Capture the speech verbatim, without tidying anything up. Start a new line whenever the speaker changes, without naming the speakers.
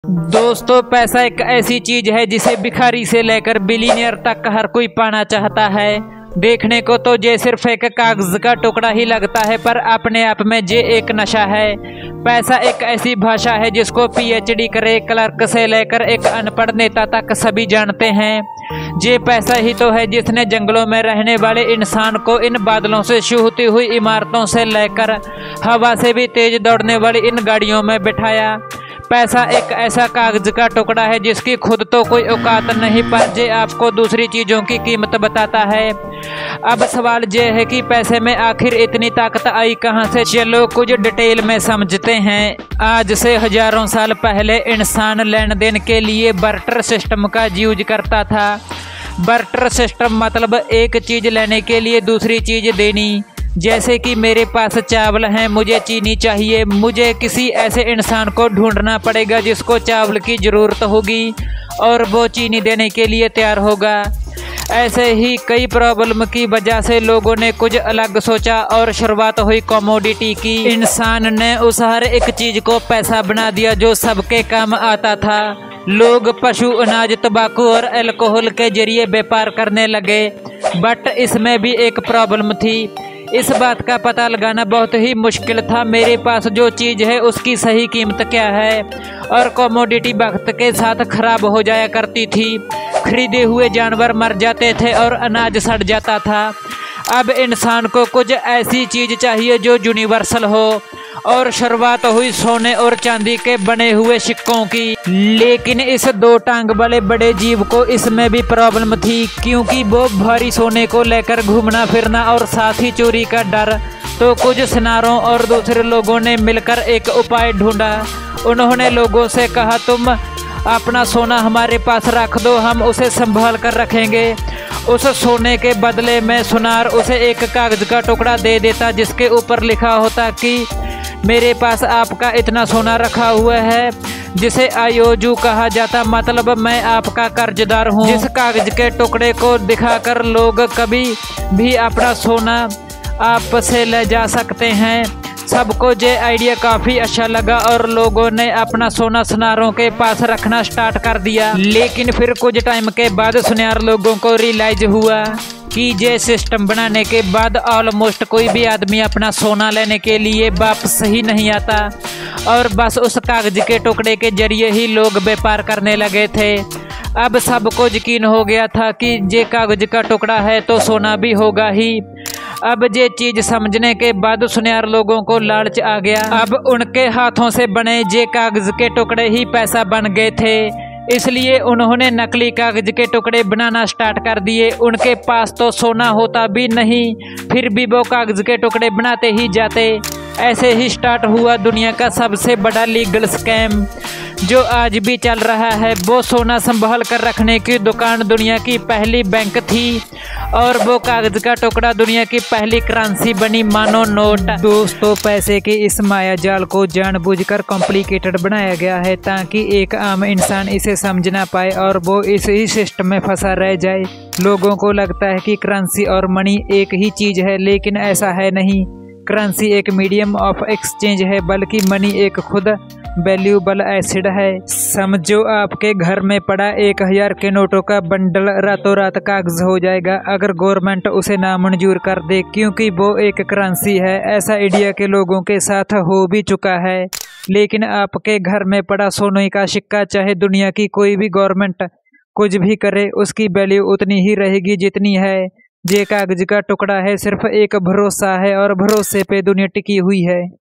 दोस्तों, पैसा एक ऐसी चीज है जिसे भिखारी से लेकर बिलीनियर तक हर कोई पाना चाहता है। देखने को तो ये सिर्फ एक कागज का टुकड़ा ही लगता है, पर अपने आप में ये एक नशा है। पैसा एक ऐसी भाषा है जिसको पीएचडी करे क्लर्क से लेकर एक अनपढ़ नेता तक सभी जानते हैं। ये पैसा ही तो है जिसने जंगलों में रहने वाले इंसान को इन बादलों से छूती हुई इमारतों से लेकर हवा से भी तेज दौड़ने वाली इन गाड़ियों में बिठाया। पैसा एक ऐसा कागज का टुकड़ा है जिसकी खुद तो कोई औकात नहीं, पर ये आपको दूसरी चीज़ों की कीमत बताता है। अब सवाल ये है कि पैसे में आखिर इतनी ताकत आई कहाँ से? चलो कुछ डिटेल में समझते हैं। आज से हजारों साल पहले इंसान लेन देन के लिए बार्टर सिस्टम का यूज करता था। बार्टर सिस्टम मतलब एक चीज़ लेने के लिए दूसरी चीज़ देनी। जैसे कि मेरे पास चावल हैं, मुझे चीनी चाहिए, मुझे किसी ऐसे इंसान को ढूंढना पड़ेगा जिसको चावल की ज़रूरत होगी और वो चीनी देने के लिए तैयार होगा। ऐसे ही कई प्रॉब्लम की वजह से लोगों ने कुछ अलग सोचा और शुरुआत हुई कमोडिटी की। इंसान ने उस हर एक चीज़ को पैसा बना दिया जो सबके काम आता था। लोग पशु, अनाज, तंबाकू और अल्कोहल के जरिए व्यापार करने लगे, बट इसमें भी एक प्रॉब्लम थी। इस बात का पता लगाना बहुत ही मुश्किल था मेरे पास जो चीज़ है उसकी सही कीमत क्या है। और कमोडिटी वक्त के साथ खराब हो जाया करती थी, खरीदे हुए जानवर मर जाते थे और अनाज सड़ जाता था। अब इंसान को कुछ ऐसी चीज़ चाहिए जो यूनिवर्सल हो, और शुरुआत हुई सोने और चांदी के बने हुए सिक्कों की। लेकिन इस दो टांग वाले बड़े जीव को इसमें भी प्रॉब्लम थी, क्योंकि वो भारी सोने को लेकर घूमना फिरना और साथ ही चोरी का डर। तो कुछ सिनारों और दूसरे लोगों ने मिलकर एक उपाय ढूंढा। उन्होंने लोगों से कहा, तुम अपना सोना हमारे पास रख दो, हम उसे संभाल कर रखेंगे। उस सोने के बदले में सुनार उसे एक कागज का टुकड़ा दे देता जिसके ऊपर लिखा होता कि मेरे पास आपका इतना सोना रखा हुआ है, जिसे आयोजू कहा जाता, मतलब मैं आपका कर्जदार हूँ। जिस कागज के टुकड़े को दिखाकर लोग कभी भी अपना सोना आप से ले जा सकते हैं। सबको ये आइडिया काफ़ी अच्छा लगा और लोगों ने अपना सोना सुनारों के पास रखना स्टार्ट कर दिया। लेकिन फिर कुछ टाइम के बाद सुनार लोगों को रियलाइज हुआ कि ये सिस्टम बनाने के बाद ऑलमोस्ट कोई भी आदमी अपना सोना लेने के लिए वापस ही नहीं आता, और बस उस कागज के टुकड़े के जरिए ही लोग व्यापार करने लगे थे। अब सबको यकीन हो गया था कि ये कागज का टुकड़ा है तो सोना भी होगा ही। अब ये चीज समझने के बाद सुनार लोगों को लालच आ गया। अब उनके हाथों से बने ये कागज के टुकड़े ही पैसा बन गए थे, इसलिए उन्होंने नकली कागज के टुकड़े बनाना स्टार्ट कर दिए। उनके पास तो सोना होता भी नहीं, फिर भी वो कागज के टुकड़े बनाते ही जाते। ऐसे ही स्टार्ट हुआ दुनिया का सबसे बड़ा लीगल स्कैम जो आज भी चल रहा है। वो सोना संभाल कर रखने की दुकान दुनिया की पहली बैंक थी, और वो कागज का टुकड़ा दुनिया की पहली करेंसी बनी, मानो नोट। दोस्तों, पैसे के इस माया जाल को जानबूझकर कॉम्प्लिकेटेड बनाया गया है ताकि एक आम इंसान इसे समझ ना पाए और वो इस ही सिस्टम में फंसा रह जाए। लोगों को लगता है कि करेंसी और मनी एक ही चीज है, लेकिन ऐसा है नहीं। करेंसी एक मीडियम ऑफ एक्सचेंज है, बल्कि मनी एक खुद वैल्यूएबल एसिड है। समझो आपके घर में पड़ा एक हजार के नोटों का बंडल रातों रात कागज हो जाएगा अगर गवर्नमेंट उसे नामंजूर कर दे, क्योंकि वो एक करेंसी है। ऐसा इंडिया के लोगों के साथ हो भी चुका है। लेकिन आपके घर में पड़ा सोने का सिक्का, चाहे दुनिया की कोई भी गवर्नमेंट कुछ भी करे, उसकी वैल्यू उतनी ही रहेगी जितनी है। ये कागज का टुकड़ा है सिर्फ एक भरोसा है, और भरोसे पे दुनिया टिकी हुई है।